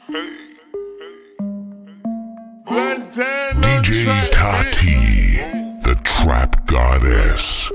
DJ Tati, the trap goddess.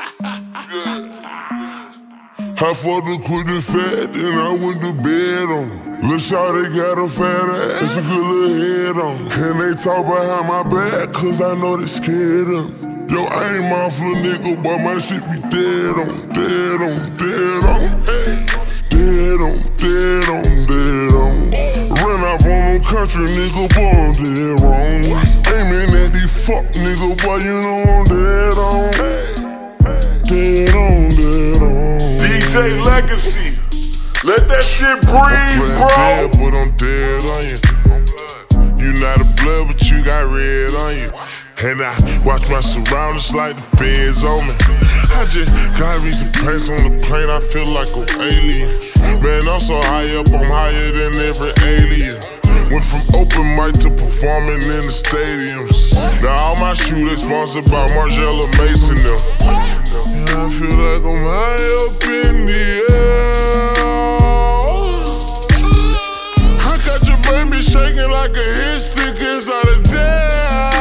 I fucked her quick and fat, then I went to bed on her. Lil' shawty got a fat ass, a good little head on her. And they talk behind my back, cause I know they scared of me. Yo, I ain't my little nigga, but my shit be dead on, dead on, dead on. Dead on, dead on, dead on. Run off on them country nigga, boy, I'm dead wrong. Aiming at these fuck nigga, boy, you know I'm dead on. Dead on, dead on. DJ Legacy, let that shit breathe, bro. Dead, but I'm dead on you. You not a blood, but you got red on you. And I watch my surroundings like the feds on me. I just got me some pants on the plane, I feel like an alien. Man, I'm so high up, I'm higher than every alien. Went from open mic to performing in the stadiums. Now all my shooters sponsored by Margiela Mason them. And I feel like I'm high up in the air. I got your baby shaking like a hit stick inside a dam.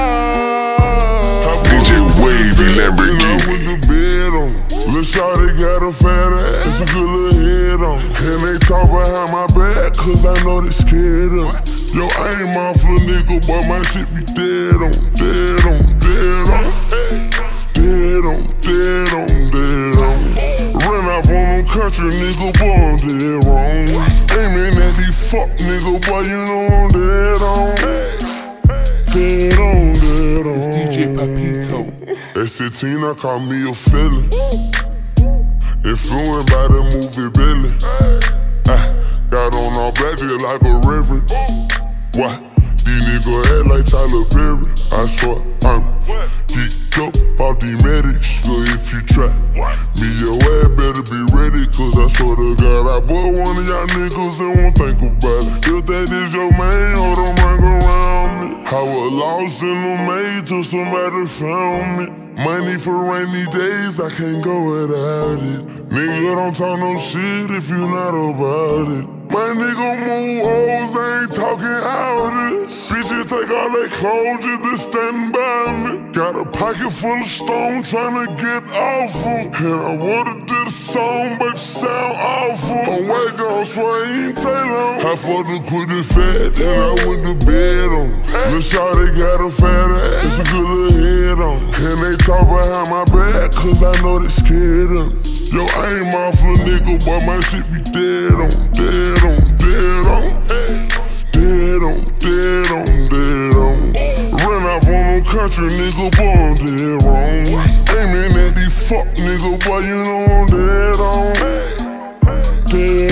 Lamborghini. Lil' shawty got a fat ass, a good little head on. And they talk behind my back, cause I know they scared of me. Yo, I ain't my little nigga, but my shit be dead on, dead on, dead on. Dead on, dead on, dead on. Run off on them country nigga, boy, I'm dead wrong. Aiming at these fuck nigga, boy, you know I'm dead on. Dead on, dead on. DJ Papito. At 16, I call me a feeling. Influenced by the movie Billy. Got on all black just like a reverend. Why? These niggas act like Tyler Perry. I swear I'm geeked up off these medics. So if you try me, your ass better be ready. Cause I swear to God, I bought one of y'all niggas and won't think about it. If that is your man, hold on, hang around me. I was lost in the maze till somebody found me. Money for rainy days, I can't go without it. Nigga, don't talk no shit if you not about it. My nigga move hoes, I ain't talking outers. Bitches take all their clothes just to stand by me. Got a pocket full of stone tryna get awful. And I wanted to do the song, but you sound awful. I'm white girl, so I ain't Taylor. I fucked her quick and fat, then I went to bed on her. Lil' shawty got a fat ass, a good little head on her. And they talk behind my back, cause I know they scared of me. Yo, I ain't my little nigga, but my shit be dead on, dead on, dead on. Dead on, dead on, dead on. Run off on them country nigga, boy, I'm dead wrong. Aiming at these fuck nigga, boy, you know I'm dead on. Dead